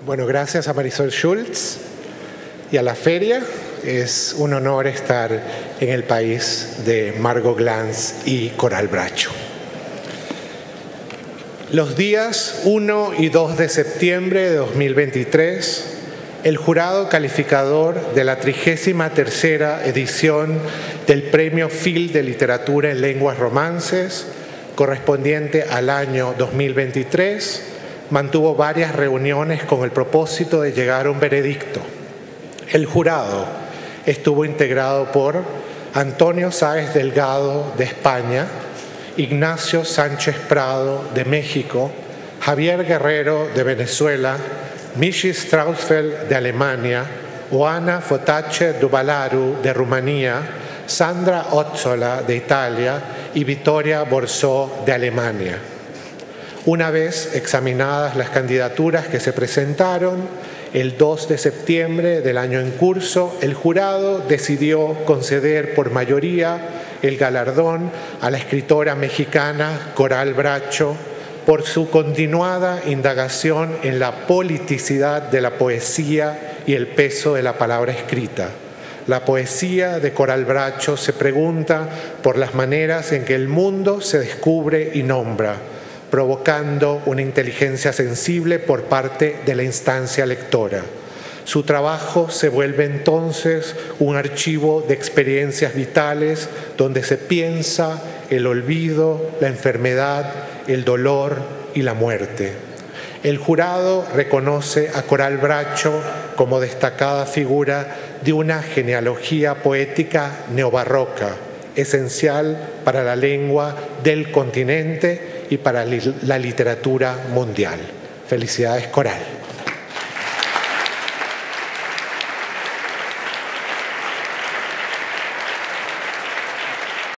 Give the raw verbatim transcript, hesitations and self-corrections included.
Bueno, gracias a Marisol Schultz y a la feria. Es un honor estar en el país de Margot Glantz y Coral Bracho. Los días uno y dos de septiembre de dos mil veintitrés, el jurado calificador de la trigésima tercera edición del Premio Phil de Literatura en Lenguas Romances, correspondiente al año dos mil veintitrés, mantuvo varias reuniones con el propósito de llegar a un veredicto. El jurado estuvo integrado por Antonio Sáez Delgado, de España, Ignacio Sánchez Prado, de México, Javier Guerrero, de Venezuela, Michi Strausfeld, de Alemania, Oana Fotache Dubalaru, de Rumanía, Sandra Ozzola, de Italia, y Vittoria Borsó, de Alemania. Una vez examinadas las candidaturas que se presentaron, el dos de septiembre del año en curso, el jurado decidió conceder por mayoría el galardón a la escritora mexicana Coral Bracho por su continuada indagación en la politicidad de la poesía y el peso de la palabra escrita. La poesía de Coral Bracho se pregunta por las maneras en que el mundo se descubre y nombra, provocando una inteligencia sensible por parte de la instancia lectora. Su trabajo se vuelve entonces un archivo de experiencias vitales donde se piensa el olvido, la enfermedad, el dolor y la muerte. El jurado reconoce a Coral Bracho como destacada figura de una genealogía poética neobarroca, esencial para la lengua del continente y para la literatura mundial. Felicidades, Coral.